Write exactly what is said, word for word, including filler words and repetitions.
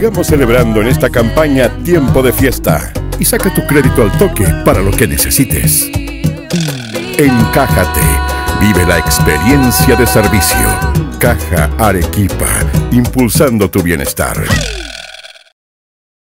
Sigamos celebrando en esta campaña Tiempo de Fiesta y saca tu crédito al toque para lo que necesites. Encájate. Vive la experiencia de servicio. Caja Arequipa, impulsando tu bienestar.